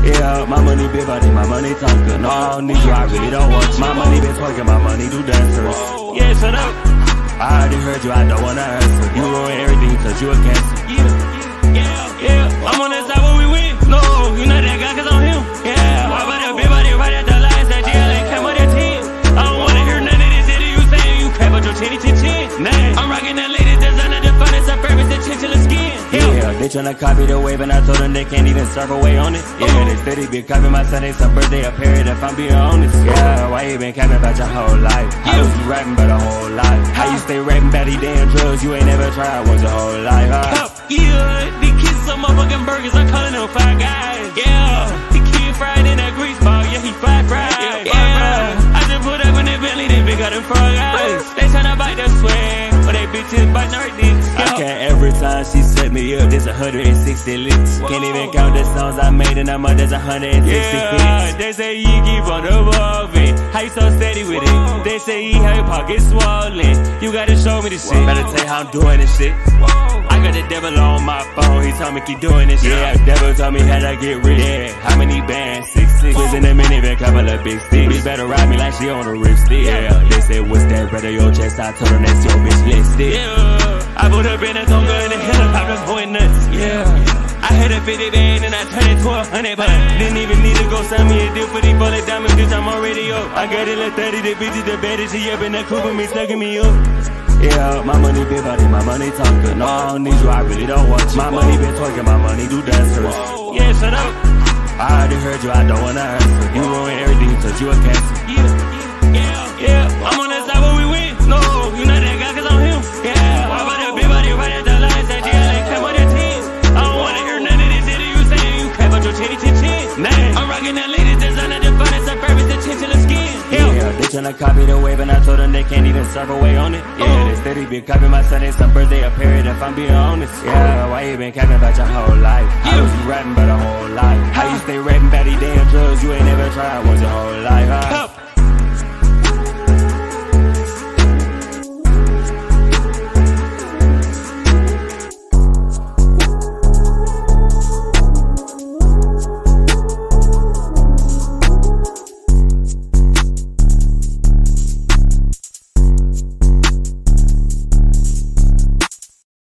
Yeah, my money big body, my money Tonka. No, I don't need you, I really don't want you. My money been twerking, my money do dancers. Yeah, shut up. I already heard you, I don't wanna answer. You ruin everything cause you a cancer. Yeah, I'm on that side where we win. No, you not that guy cause I'm him. Yeah, why about that big body right at the lines that GLA came on that 10. I don't wanna hear none of this shit you saying. You crap about your chinny-chin-chin. Nah, I'm rocking that latest designer, the finest of purpose, the chinchilla skin. Yeah, they tryna copy the wave and I told them they can't even surf away on it. Yeah, they steady be copying my Sunday, some birthday, a period if I'm being honest. Yeah, why you been capping about your whole life? How was you rapping about a whole life? How you stay rapping about these damn drugs you ain't never tried once your whole life? Yeah, these kids some motherfucking burgers, I'm calling them Five Guys. Yeah, the kid fried in that grease ball, yeah, he fried. Yeah, I just put up in that belly, they big out them frog eyes. They tryna bite the swag, but they bitches biting her dicks. I can't every time she set me up, there's 160 licks. Can't even count the songs I made in a month, there's 160 hits. They say you keep on evolving, how you so steady with it? They say you have your pockets swollen, you gotta show me this shit. Better tell you how I'm doing this shit. I got the devil on my phone, he told me keep doing this shit. Yeah, the devil told me how to get rich. Yeah, how many bands? 6 was in the minivan, couple of big sticks. Bitch better ride me like she on a ripstick. Yeah, they said what's that, brother, your chest? I told them that's your bitch lipstick. Yeah, I put up in a Tonka in the helicopter going nuts. Yeah, I had a 50 band and I turned it to 100, but didn't even need to go send me a deal for these bullet diamonds, bitch, I'm already up. I got it like 30, the bitch is the baddest, she up in that coupe with me, sucking me up. Yeah, my money big body, my money Tonka. No, I don't need you, I really don't want you. My money been twerking, my money do dancers. Yeah, shut up. I already heard you, I don't wanna answer. You ruin everything cause you a cancer. Yeah, I'm on that side where we win. No, you not that guy cause I'm him. Yeah, why about that big body right at the lines that GLA came on that 10. I don't wanna hear none of this shit you saying. You crap about your chinny-chin-chin. Nah, I'm rocking that latest designer, the finest of purpose, the chinchilla skin. Yeah, they tryna copy the wave and I told them they can't even surf away on it. Yeah, they steady be copying my Sunday, some birthday, a period if I'm being honest. Yeah, why you been capping about your whole life? How was you rapping about a whole life? How you stay rapping about these damn drugs you ain't never tried once your whole life?